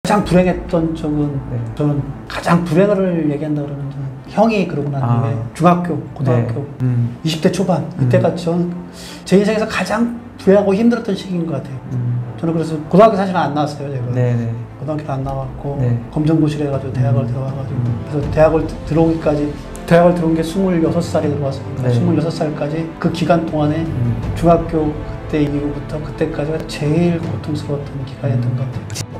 가장 불행했던 적은 저는 가장 불행을 얘기한다 그러면 저는 형이 그러고 난 후에 중학교, 고등학교 20대 초반 이때가 저는 제 인생에서 가장 불행하고 힘들었던 시기인 것 같아요. 저는 그래서 고등학교 사실은 안 나왔어요. 제가 고등학교도 안 나왔고 검정고시를 해가지고 대학을 들어와가지고 그래서 대학을 들어오기까지 대학을 들어온 게 26살에 들어왔으니까 26살까지 그 기간 동안에 중학교 그때 이후부터 그때까지가 제일 고통스러웠던 기간이었던 것 같아요.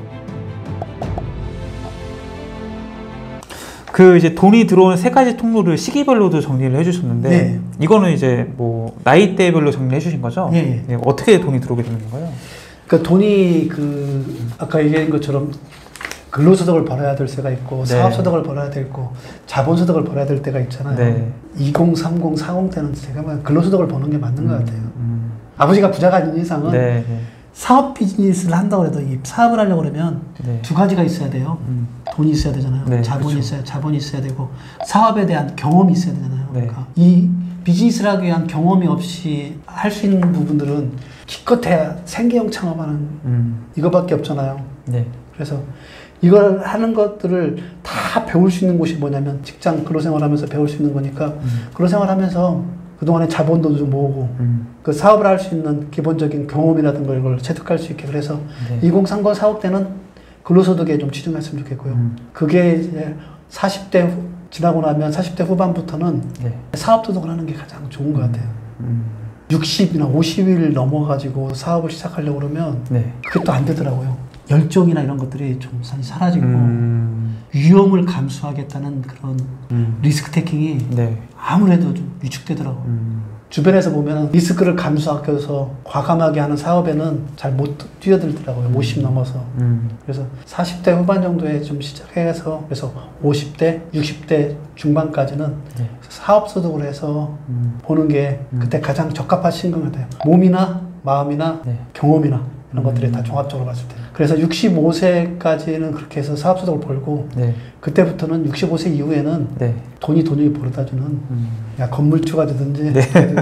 그 이제 돈이 들어오는 세 가지 통로를 시기별로도 정리를 해주셨는데 이거는 이제 뭐 나이대별로 정리해 주신 거죠? 어떻게 돈이 들어오게 되는 건가요? 그러니까 돈이 아까 얘기한 것처럼 근로소득을 벌어야 될 때가 있고 사업소득을 벌어야 되고 자본소득을 벌어야 될 때가 있잖아요. 20, 30, 40 때는 제가 근로소득을 버는 게 맞는 것 같아요. 아버지가 부자가 아닌 이상은 사업 비즈니스를 한다고 해도 이 사업을 하려고 그러면 두 가지가 있어야 돼요. 돈이 있어야 되잖아요. 자본이 있어야 되고 사업에 대한 경험이 있어야 되잖아요. 그러니까 이 비즈니스를 하기 위한 경험이 없이 할 수 있는 부분들은 기껏해야 생계형 창업하는 이거밖에 없잖아요. 그래서 이걸 하는 것들을 다 배울 수 있는 곳이 뭐냐면 직장 근로생활하면서 배울 수 있는 거니까 근로생활하면서 그동안에 자본도 좀 모으고 그 사업을 할 수 있는 기본적인 경험이라든가 이걸 체득할 수 있게 그래서 2030 사업 때는 근로소득에 좀 치중했으면 좋겠고요. 그게 이제 40대 지나고 나면 40대 후반부터는 사업소득을 하는 게 가장 좋은 것 같아요. 60이나 50일 넘어가지고 사업을 시작하려고 그러면 그게 또 안 되더라고요. 열정이나 이런 것들이 좀 사라지고 위험을 감수하겠다는 그런 리스크 테이킹이 아무래도 좀 위축되더라고요. 주변에서 보면 리스크를 감수하면서 과감하게 하는 사업에는 잘 못 뛰어들더라고요. 50 넘어서. 그래서 40대 후반 정도에 좀 시작해서 그래서 50대, 60대 중반까지는 사업소득을 해서 보는 게 그때 가장 적합하신 것 같아요. 몸이나 마음이나 경험이나 이런 것들이 다 종합적으로 봤을 때. 그래서 65세까지는 그렇게 해서 사업소득을 벌고 그때부터는 65세 이후에는 돈이 벌어다주는 건물주가 되든지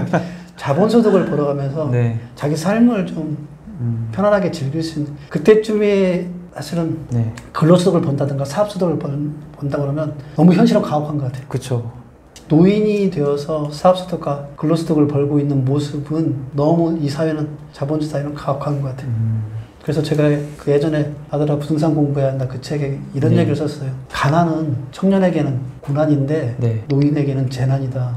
자본소득을 벌어가면서 자기 삶을 좀 편안하게 즐길 수 있는 그때쯤에 사실은 근로소득을 번다든가 사업소득을 번다 그러면 너무 현실은 가혹한 것 같아요. 그렇죠. 노인이 되어서 사업소득과 근로소득을 벌고 있는 모습은 너무 이 사회는 자본주의 사회는 가혹한 것 같아요. 그래서 제가 그 예전에 아들아 부동산 공부해야 한다 그 책에 이런 얘기를 썼어요. 가난은 청년에게는 고난인데 노인에게는 재난이다.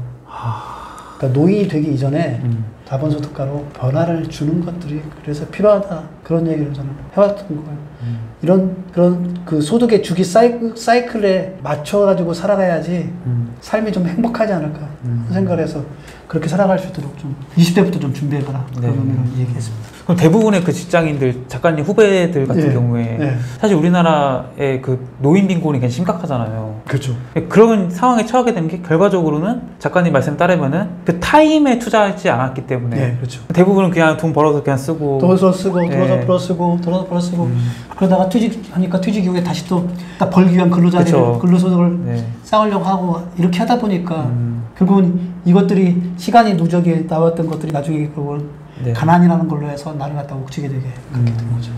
그러니까 노인이 되기 이전에 자본소득가로 변화를 주는 것들이 그래서 필요하다. 그런 얘기를 저는 해왔던 거예요. 그런 그 소득의 주기 사이클에 맞춰가지고 살아가야지 삶이 좀 행복하지 않을까 생각을 해서 그렇게 살아갈 수 있도록 좀 20대부터 좀 준비해봐라 그런 의미로 얘기했습니다. 그럼 대부분의 그 직장인들, 작가님 후배들 같은 경우에 사실 우리나라의 그 노인 빈곤이 굉장히 심각하잖아요. 그렇죠. 그런 상황에 처하게 된 게 결과적으로는 작가님 말씀 따르면은 그 타임에 투자하지 않았기 때문에 그렇죠. 대부분은 그냥 돈 벌어서 그냥 쓰고 돈을 쓰고 돈을 벌어 쓰고 그러다가 퇴직하니까 퇴직 이후에 다시 또 벌기 위한 근로소득을 쌓으려고 하고 이렇게 하다 보니까 결국은 이것들이 시간이 누적이 나왔던 것들이 나중에 결국은 가난이라는 걸로 해서 나를 갖다 옥치게 되게 그렇게 된 거죠.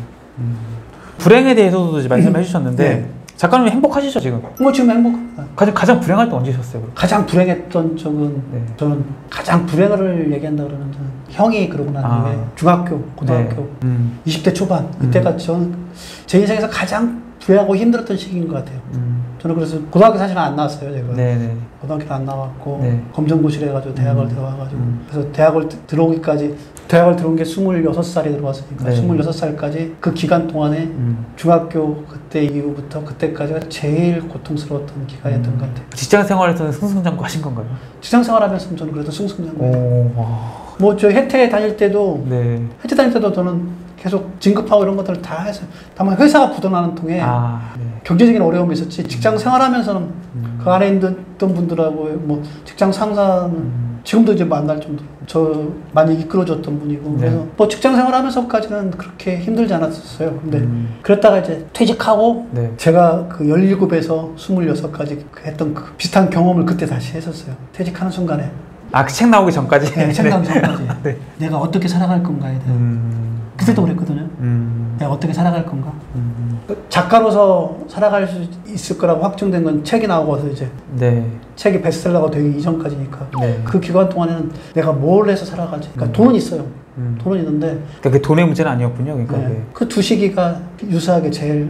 불행에 대해서도 이제 말씀해 주셨는데 작가님 행복하시죠 지금? 지금 행복합니다. 가장 불행할 때 언제셨어요? 그럼? 가장 불행했던 적은 저는 가장 불행을 얘기한다 그러면 저는 형이 그러고 난 후에 중학교, 고등학교 20대 초반 이때가 저는 제 인생에서 가장 불행하고 힘들었던 시기인 것 같아요. 저는 그래서 고등학교 사실은 안 나왔어요. 제가 고등학교도 안 나왔고 검정고시를 해가지고 대학을 들어와가지고 그래서 대학을 들어오기까지 대학을 들어온 게 26살에 들어왔으니까 26살까지 그 기간 동안에 중학교 그때 이후부터 그때까지가 제일 고통스러웠던 기간이었던 것 같아요. 직장 생활에서는 승승장구 하신 건가요? 직장 생활하면서 저는 그래도 승승장구해요. 저 혜태 다닐 때도 저는 계속 진급하고 이런 것들을 다 했어요. 다만 회사가 부도나는 통에 경제적인 어려움이 있었지 직장 생활하면서는 그 안에 있던 분들하고 뭐 직장 상사는 지금도 이제 만날 정도로 저 많이 이끌어줬던 분이고 그래서 뭐 직장 생활하면서까지는 그렇게 힘들지 않았었어요. 근데 그랬다가 이제 퇴직하고 제가 그 17에서 26까지 했던 그 비슷한 경험을 그때 다시 했었어요. 퇴직하는 순간에 책 나오기 전까지? 책 나오기 전까지 내가 어떻게 살아갈 건가에 대한 그때도 그랬거든요. 내가 어떻게 살아갈 건가. 작가로서 살아갈 수 있을 거라고 확정된 건 책이 나오고서 이제 네. 책이 베스트셀러가 되기 이전까지니까 네. 그 기간 동안에는 내가 뭘 해서 살아가지. 그러니까 돈은 있어요. 돈은 있는데 그러니까 그 돈의 문제는 아니었군요. 그러니까 네. 그 두 시기가 유사하게 제일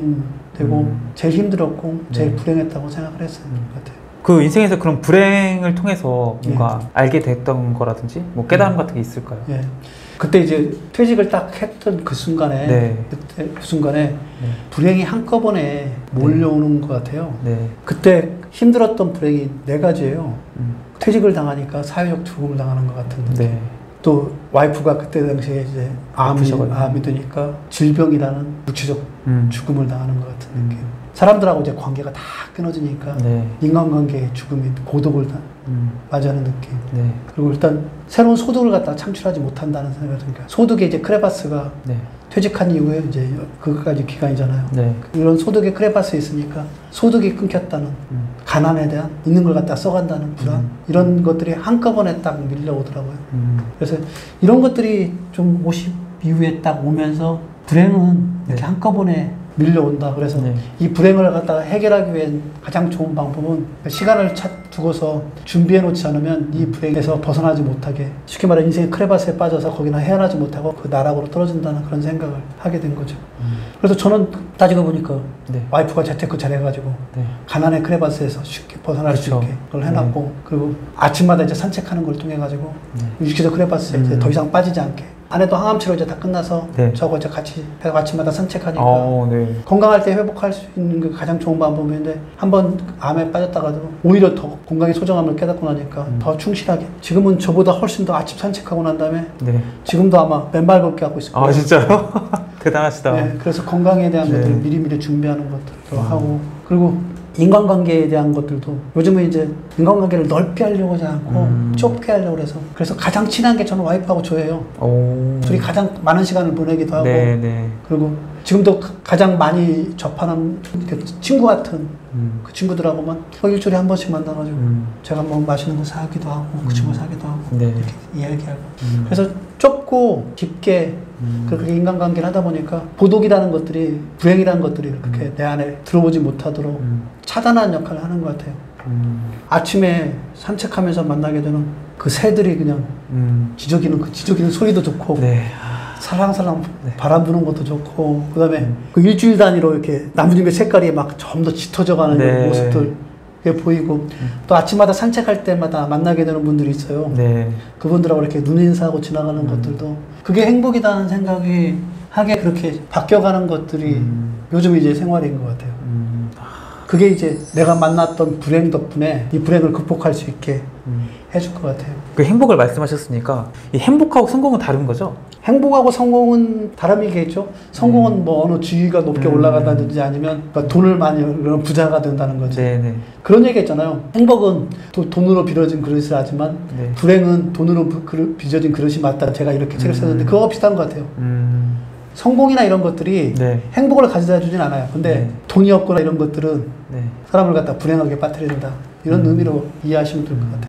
고민되고 제일 힘들었고 제일 불행했다고 생각을 했어요. 같아요. 그 인생에서 그런 불행을 통해서 뭔가 알게 됐던 거라든지 뭐 깨달음 같은 게 있을까요? 예. 그때 이제 퇴직을 딱 했던 그 순간에 그때 그 순간에 불행이 한꺼번에 몰려오는 것 같아요. 그때 힘들었던 불행이 4가지예요. 퇴직을 당하니까 사회적 죽음을 당하는 것 같은 느낌. 또 와이프가 그때 당시에 이제 암이 되니까 질병이라는 육체적 죽음을 당하는 것 같은 느낌. 사람들하고 이제 관계가 다 끊어지니까 인간관계의 죽음이 고독을 맞이하는 느낌. 그리고 일단 새로운 소득을 갖다 창출하지 못한다는 생각이 드니까 소득의 이제 크레바스가 퇴직한 이후에 이제 그까지 기간이잖아요. 이런 소득의 크레바스에 있으니까 소득이 끊겼다는 가난에 대한 있는 걸 갖다 써간다는 불안 이런 것들이 한꺼번에 딱 밀려오더라고요. 그래서 이런 것들이 좀 50 이후에 딱 오면서 불행은 이렇게 한꺼번에 밀려온다. 그래서 이 불행을 갖다가 해결하기 위한 가장 좋은 방법은 시간을 두고서 준비해 놓지 않으면 이 불행에서 벗어나지 못하게 쉽게 말해 인생의 크레바스에 빠져서 거기나 헤어나지 못하고 그 나락으로 떨어진다는 그런 생각을 하게 된 거죠. 그래서 저는 따지고 보니까 와이프가 재테크 잘해가지고 가난의 크레바스에서 쉽게 벗어날 수 있게 그걸 해놨고 그리고 아침마다 이제 산책하는 걸 통해 가지고 육체적 크레바스에 이제 더 이상 빠지지 않게 아내도 항암 치료 이제 다 끝나서 저하고 이제 같이 아침마다 산책하니까 건강할 때 회복할 수 있는 게 가장 좋은 방법인데 한번 암에 빠졌다가도 오히려 더 건강의 소중함을 깨닫고 나니까 더 충실하게 지금은 저보다 훨씬 더 아침 산책하고 난 다음에 지금도 아마 맨발 걷기 하고 있을 거예요. 아 진짜요? 대단하시다. 그래서 건강에 대한 것들을 미리미리 준비하는 것들도 하고 그리고 인간관계에 대한 것들도 요즘은 이제 인간관계를 넓게 하려고 하지 않고 좁게 하려고 해서 그래서 가장 친한 게 저는 와이프하고 저예요. 둘이 가장 많은 시간을 보내기도 하고 그리고 지금도 가장 많이 접하는 친구 같은 그 친구들하고만 일주일에 한 번씩 만나가지고 제가 뭐 맛있는 거 사기도 하고 그 친구 사기도 하고 이렇게 이야기하고 그래서 좁고 깊게 그렇게 인간관계를 하다 보니까 고독이라는 것들이 불행이라는 것들이 그렇게 내 안에 들어오지 못하도록 차단하는 역할을 하는 것 같아요. 아침에 산책하면서 만나게 되는 그 새들이 그냥 지저귀는 소리도 좋고 살랑살랑 바람 부는 것도 좋고 그 다음에 그 일주일 단위로 이렇게 나뭇잎의 색깔이 막 좀 더 짙어져가는 이런 모습들 보이고 또 아침마다 산책할 때마다 만나게 되는 분들이 있어요. 그분들하고 이렇게 눈인사하고 지나가는 것들도 그게 행복이라는 생각이 하게 그렇게 바뀌어가는 것들이 요즘 이제 생활인 것 같아요. 그게 이제 내가 만났던 불행 덕분에 이 불행을 극복할 수 있게 해줄 것 같아요. 그 행복을 말씀하셨으니까 이 행복하고 성공은 다른 거죠? 행복하고 성공은 다름이겠죠. 성공은 뭐 어느 지위가 높게 올라간다든지 아니면 돈을 많이 그런 부자가 된다는 거지. 그런 얘기 했잖아요. 행복은 돈으로 빚어진 그릇을 하지만 불행은 돈으로 빚어진 그릇이 맞다. 제가 이렇게 책을 썼는데 그거가 비슷한 것 같아요. 성공이나 이런 것들이 행복을 가져다 주진 않아요. 근데 돈이 없거나 이런 것들은 사람을 갖다 불행하게 빠뜨린다. 이런 의미로 이해하시면 될 것 같아요.